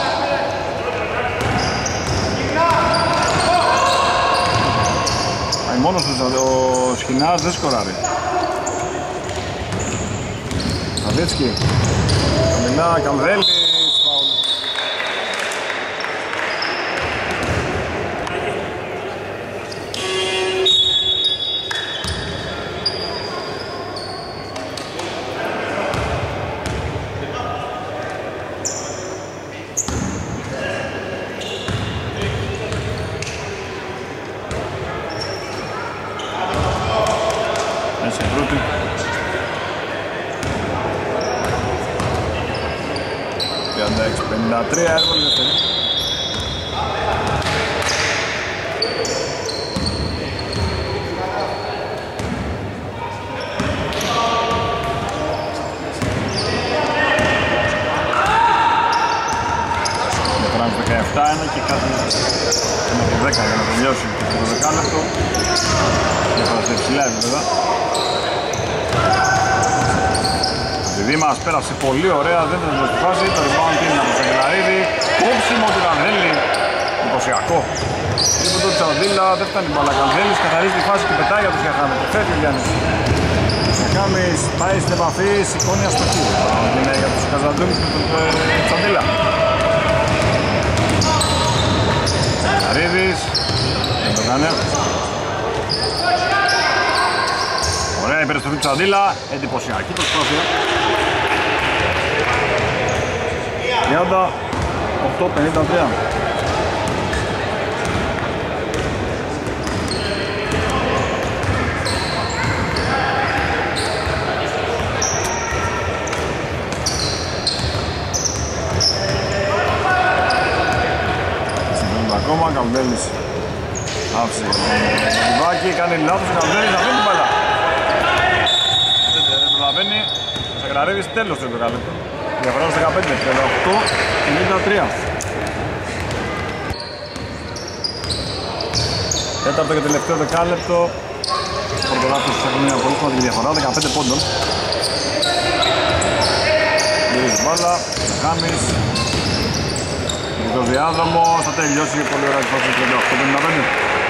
Πάει μόνος του ο Σχοινάς, δεν σκοράρει. Σαβίτσκι. Καμιλά, Καμδέλης. Φάουλ. πενήντα τρία εύκολη δεύτερη. Διαφορά δεκαεπτά ένα και κάτι μέχρι δέκα για να τελειώσει το δεκάλεπτο. Διαφορά σε υψηλά επίπεδα. Επειδή μας πέρασε πολύ ωραία, δεν θα στη φάση, το rebound είναι από τον Σαγγελαρίδη. Κόψιμο του Κανδέλη, εντυπωσιακό. Λίγο το Τσαντήλα, δεν φτάνει η μπάλα. Κανδέλης καθαρίζει τη φάση και πετάει για τον Σιαχάμι. Φεύγει ο Γιάννης. Ο Σιαχάμις πάει στην επαφή, σηκώνει αστοχή. Είναι για τους Καζαντούμις και τον Τσαντήλα. Σαγγελαρίδης, δεν το κάνει. Ωραία η περιστροφή του Τσαντήλα, εντυπωσιακή προσπάθεια. τριάντα οκτώ πενήντα τρία. Συμβαίνουν ακόμα, Καμπέλης άφησε τον Βάκη, κάνει λάθος ο Καμπέλης, αφήνει την μπάλα. Δεν προλαβαίνει, ο Σαγγελαρίδης τέλος του δεκάλεπτο. Διαφορά στους δεκαπέντε, τριάντα οκτώ πενήντα τρία. Τέταρτο και τελευταίο δεκάλεπτο. Ο Πορτογάλος έχουν μια πολύ σημαντική διαφορά, δεκαπέντε πόντων. Γυρίζει μπάλα, Χάμις. Το διάδρομο, θα τελειώσει πολύ ωραία η φάση του τριάντα οκτώ πενήντα πέντε.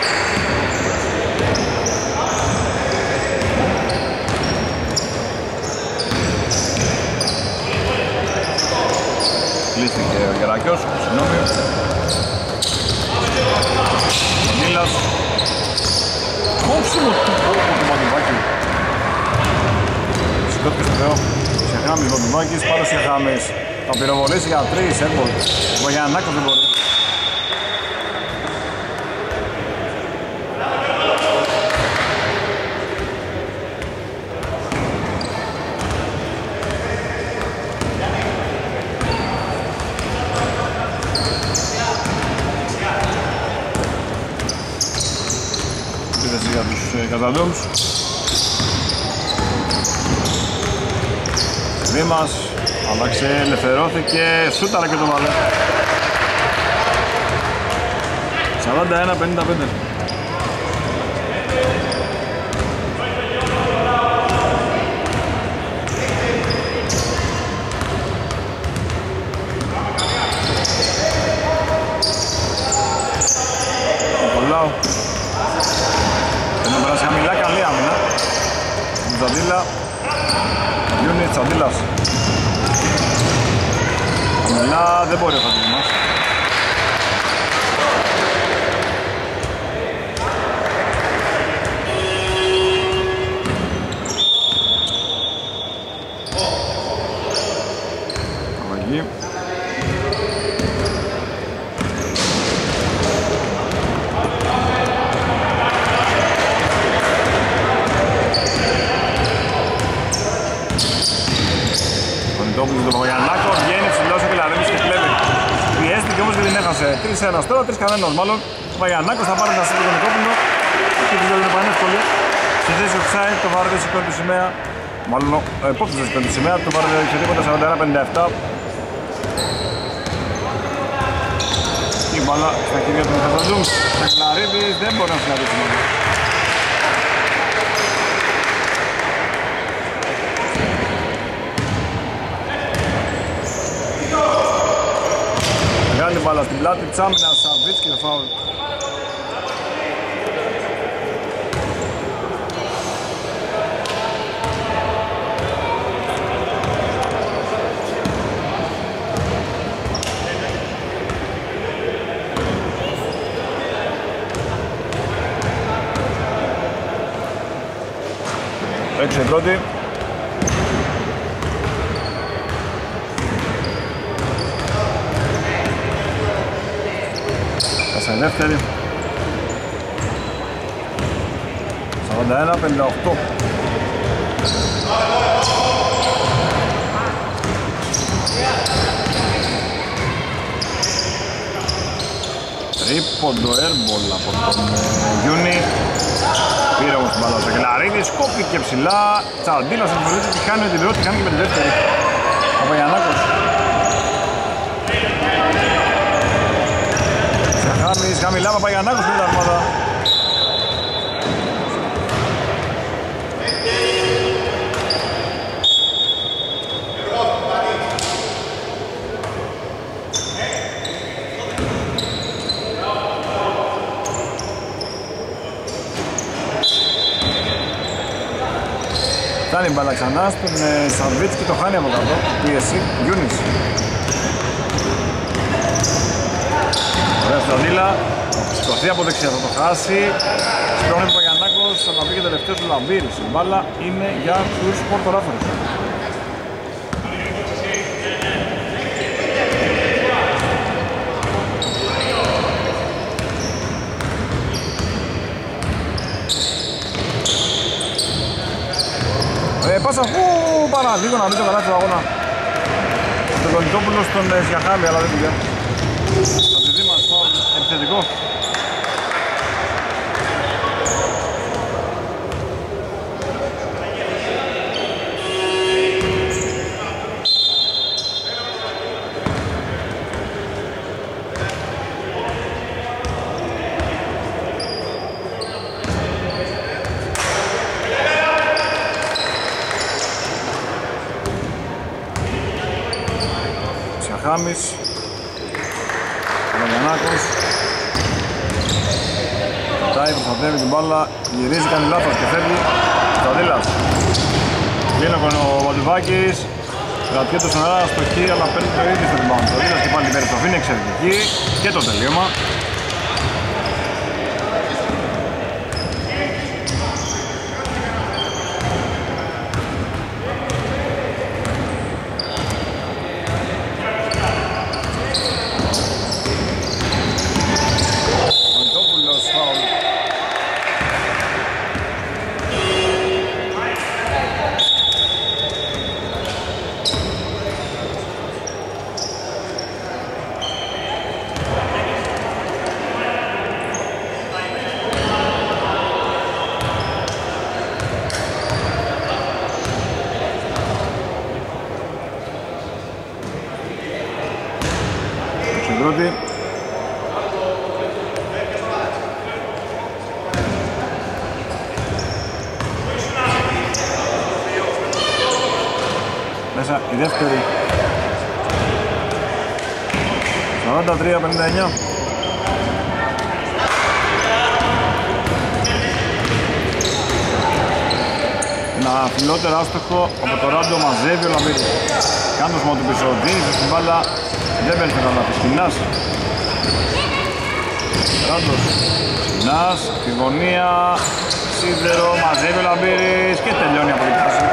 Κλείστηκε ο Γερακιός, συγγνώμη. Ο Νίλας. Κόψιμο του κόμπου του Μαντουβάκη. Σηκώθηκε στο Θεό. Σιαχάμις Μαντουβάκης, πάνω Σιαχάμις. Θα πυροβολήσει για τρεις, έρμπολ. Ο Γιαννάκος δεν μπορεί. Για τους Καζαντούμς. Δήμας άλλαξε, ελευθερώθηκε, σούταρα και το βάλε. σαράντα ένα πενήντα πέντε. Νικολάου. Δεν περάσει χαμηλά, καλή άμυνα. Τσαντήλα. Γιούνι, Τσαντήλας. Χαμηλά, δεν μπορεί ο Τσαντήλας. Καβαγή. Κοντόπουλος του Παπαγιαννάκο, βγαίνει ψηλός ο Κελαρίνης και κλέβει. Πιέστηκε όμως και την έχασε. τρία ένα τώρα, τρία κανένας μάλλον. Ο Παπαγιαννάκος θα πάρει ένα σύντο τον Νικόπουλο. Και δεν είναι πανεύκολη. Στη θέση offside το Βάρδι σηκώνει τη σημαία. Μάλλον ο επόπτης θα σηκώνει τη σημαία. Το Βάρδι έχει τίποτα σαράντα ένα πενήντα επτά. Η μπάλα στα χέρια του Μιχαζαντούμ. Ο Κελαρίνης δεν μπορεί να συναντήσει μόνο. μπάλα στην πλάτη της άμυνας, Σαββίτς και φάουλ. Έξω η πρώτη. Κάσα η δεύτερη. σαράντα ένα πενήντα οκτώ. Τρίποντο airball από τον Γιούνι. Πήρε όμως την μπάλα ο Σακελαρίδης, κόπηκε ψηλά. Τσαντήλας εμφανίζεται και χάνει την πρώτη, χάνει και με τη δεύτερη. Παπαγιαννάκος. Σαχάμις, χαμηλά, Παπαγιαννάκος πήρε τα αρμάδα. Φτάνει η μπάλα ξανά στον Σαββίτς και το χάνει από κάτω. Πίεση, Γιούνις. Ωραία Στραδίλα, σηκωθεί από δεξιά, θα το χάσει. Σπρώχνει ο Παγιαννάκος, θα τα πει και τελευταίος ο Λαμπύρης. Η μπάλα είναι για τους Πορτοράφερους. Ε, πάσα αφού παραλίγο να μην το καλάθει το αγώνα. Το Κονιτόπουλο στον Σιαχάμι, αλλά δεν πήγε. Θα τη δει μας φάουλ επιθετικό. Χάμις, Βαγιαννάκος, πατάει, προστατεύει την μπάλα, γυρίζει, κάνει λάθος και φεύγει. Σταδίλας, κλείνω ο Βαλτιβάκης, κρατιέται στον αέρα στο χ, αλλά παίρνει το ίδιο στο rebound. Σταδίλας και πάλι την περιστροφή είναι εξαιρετική και το τελείωμα. Πρώτη. Μέσα η δεύτερη. σαράντα τρία πενήντα εννιά. Ένα φιλότερο άστοχο από το Ράντο, μαζεύει ο Λαμπύρης. Κάνει το σμό του πίσω, δίνει στην μπάλα. Δεν παίρνει το καλά, Σκηνάς. Ράντος, Σκηνάς, τη γωνία, σίδερο, μαζεύει ο Λαμπύρης και τελειώνει από την πάση.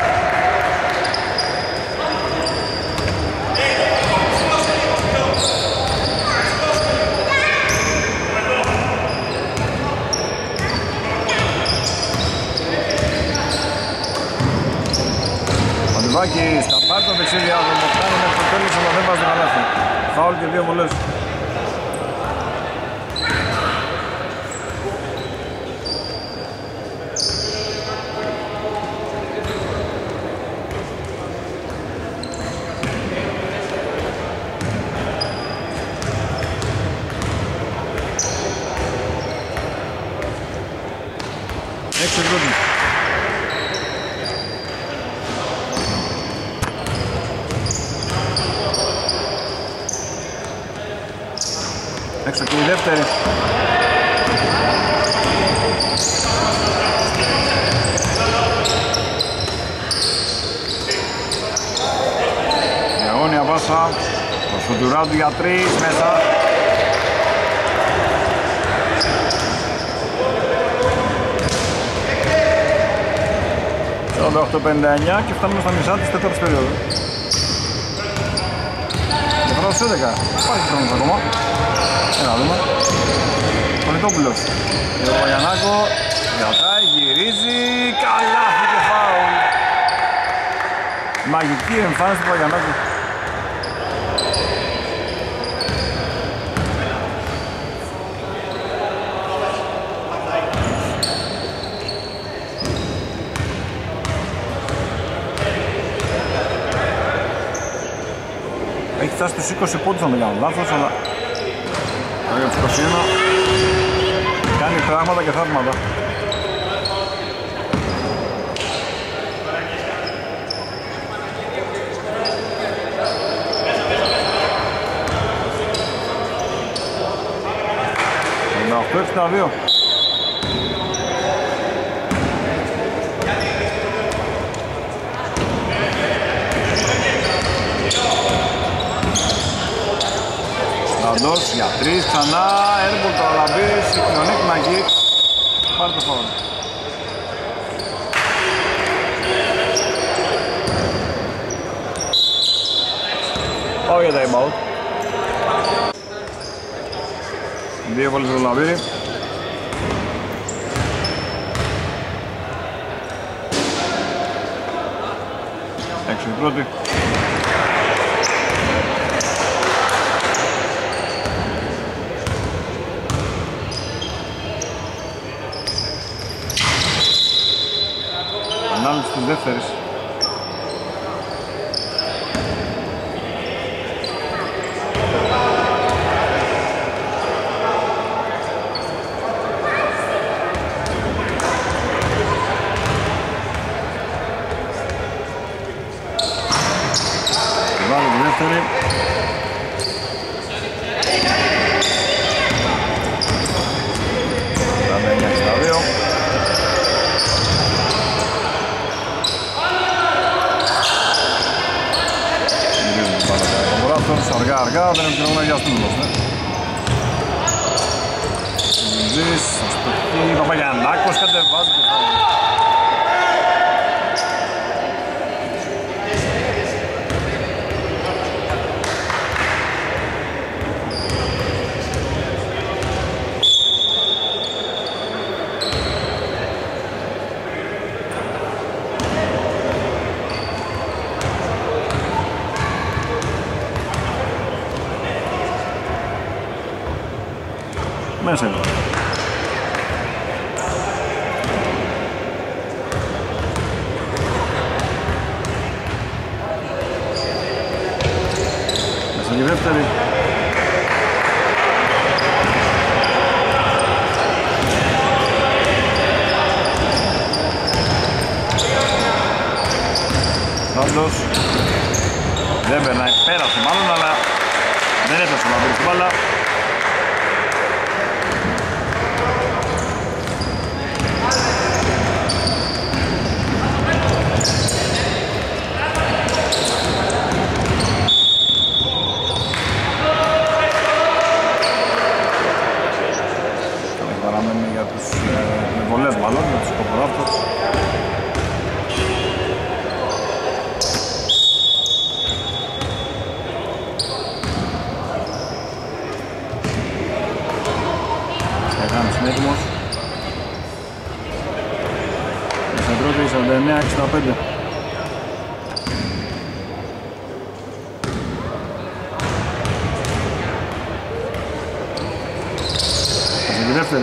Ο Ντιβάκης θα πάρει το δεξί διάδρομο, φτάνει μέχρι το τέλος, αλλά δεν βάζει το καλάθι. Φάουλ και δύο βολές. Έξω πρώτη. Έξω και η δεύτερη. Διαγώνια πάσα. Το σουτουρά του για τρεις μέσα. σαράντα οκτώ πενήντα εννιά και φτάνουμε στα μισά της τέταρτης περίοδου. Διαφορά στους έντεκα. Υπάρχει χρόνος ακόμα. Έλα δούμε. Πολυτόπουλος. Για τον Παγιαννάκο. Κρατάει, γυρίζει. Καλάθι και φάουλ. Μαγική εμφάνιση του Παγιαννάκου. Έχει φτάσει στους είκοσι πόντους αν δεν κάνω λάθος, αλλά για τους είκοσι ένα κάνει πράγματα και θαύματα. ενενήντα οκτώ εξήντα δύο. Λαντός για τρεις, ξανά, έρμπολ το Αλαμπής, η κοινωνική μαγική, πάρει το φάουλ. Πάω για time out. Δύο βόλες στο Λαμπύρι. Έξω η πρώτη. Ανάλυση της δεύτερης. Βάλω τη δεύτερη. σαράντα εννιά εξήντα δύο. Αργά αργά, δεν έχουμε κοινωνία για στούλος, ναι. Ζης, αστοχή, Παπαγιαννάκος κατεβάζει και φάουλ. Μέσα εδώ. Μέσα και δεύτερη. Ράντος. Δεν περνάει, πέρασε μάλλον, αλλά δεν έφτασε να βρει την μπάλα. Έτοιμος. Μέσα πρώτη, σαράντα εννιά εξήντα πέντε. Μέσα τη δεύτερη.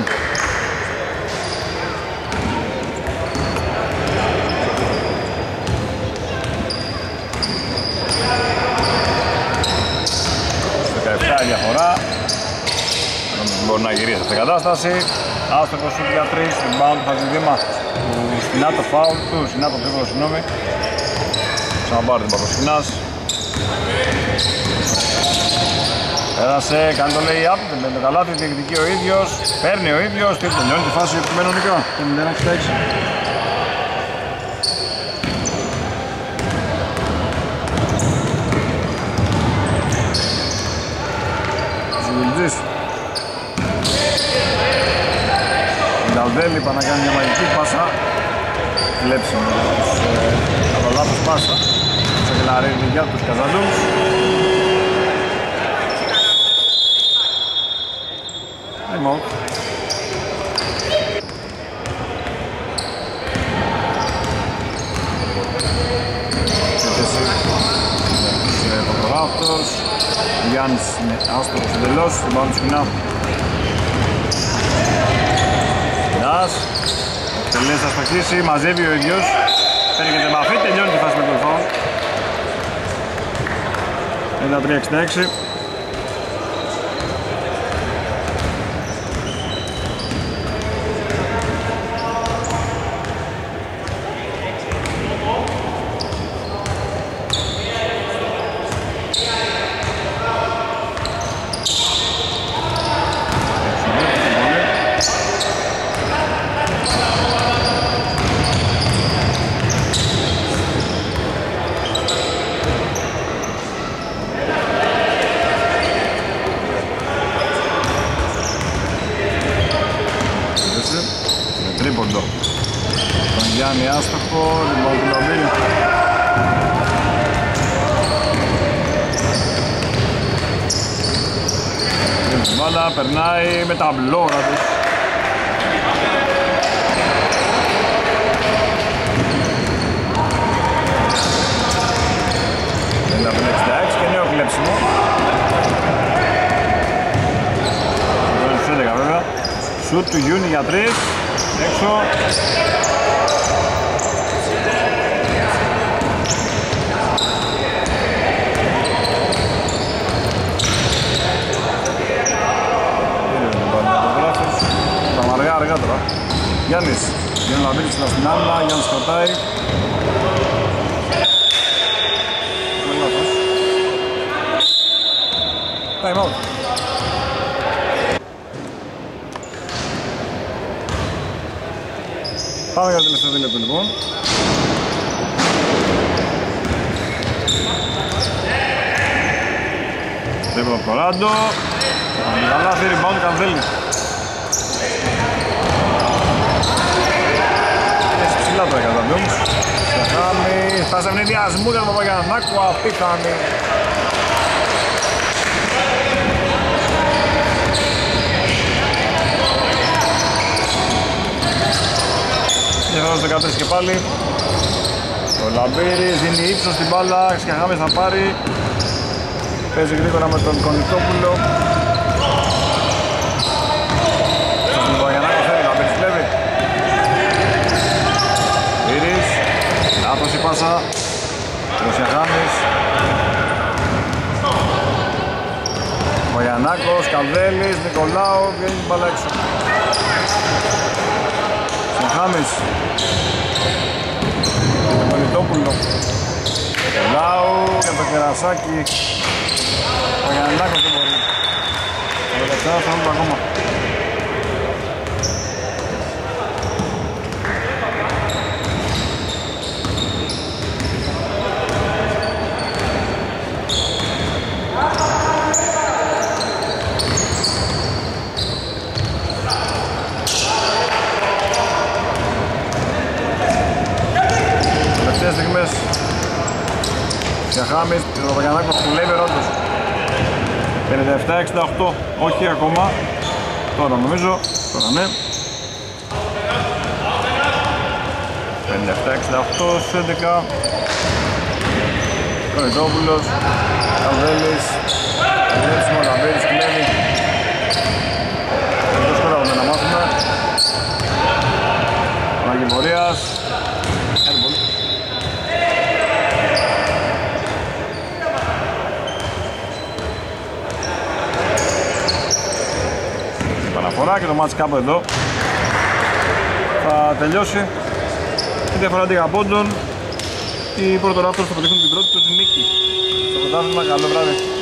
δεκαεπτά διαφορά. Μπορεί να γυρίσει αυτή την κατάσταση. Άστοχο σουτ για τρεις, rebound του Χατζηδήμα του Σπινάτο, φάουλ του Σπινάτο, τρίποδο, συγγνώμη. Ξαναπάρει την Παπασπινάς. Πέρασε, κάνει το lay-up, δεν παίρνει το καλάθι, διεκδικεί ο ίδιος, παίρνει ο ίδιος, τι τελειώνει τη φάση κανονικά. πενήντα ένα εξήντα έξι. Ζουγιλτζής. Νταλδέλη, είπα να κάνει μια μαγική πάσα. Κλέψιμο, από λάθος πάσα. Ξεκλαρίζει για τους Καζαντούς. Time out. Σε Παπαδάφτος. Γιάννης είναι άστοχος εντελώς, την πάνω σκηνά. Γιάς. Τελείως θα σπακτήσει, μαζεύει ο ίδιος. Παίρνει και την επαφή, τελειώνει τη φάση με το φάουλ. πενήντα τρία εξήντα έξι. Τρίποντο. Τον Γιάννη άστοχο, λοιπόν του Λαμπύρη. Η μπάλα περνάει με τα μπλόρα του. πενήντα πέντε εξήντα έξι και νέο κλέψιμο. Βέβαια. Σουτ του Γιούνι για τρεις. Έξω. Θα αργά αργά τώρα. Γιάννης. Γιάννη Λαμπύρης στην άμυνα. Γιάννης κρατάει. Time out. Πάμε για το μεσοδίλεπτο λοιπόν. Τρίποντο από το Ράντο. Καλάθι, rebound Κανδέλη. Έτσι ψηλά το έκανα τον Ντούμς. Σταχάμι, φτάσε ευνηδιασμού για τον Παπαγιαννάκου, απίθανη. Διαφορά δεκατρία και πάλι. Ο Λαμπύρης δίνει ύψος στην μπάλα, Σκιαχάμις θα πάρει. Παίζει γρήγορα με τον Κονιτόπουλο. Στον Παπαγιαννάκο θέλει, Λαμπύρης κλέβει. Πύρης, λάθος η πάσα. Ο Σκιαχάμις. Παπαγιαννάκος, Καλδέλης, Νικολάου, βγαίνει την μπάλα έξω. Χάμις τον Κονιτόπουλο Λάου για το κερασάκι ο Γιαννάκος δεν μπορεί το δεκατέσσερα θα έχουμε ακόμα. Στιγμές Σκιαχάμις, ο Παπαγιαννάκος που λέει Ρόντος. πενήντα επτά εξήντα οκτώ, όχι ακόμα. Τώρα νομίζω, τώρα ναι. πενήντα επτά εξήντα οκτώ στους έντεκα. Κονιτόπουλος, Καβέλης, Λέψιμο, Λαμπύρης, κλέβει. Αυτό σκοράβουμε να μάθουμε. Παναγιβορίας. Αναφορά και το μάτς κάπου εδώ θα τελειώσει. Η διαφορά έντεκα πόντων. Οι πρώτοι ράφτορες θα πετύχουν την πρώτη τους νίκη στο πρωτάθλημα. Καλό βράδυ.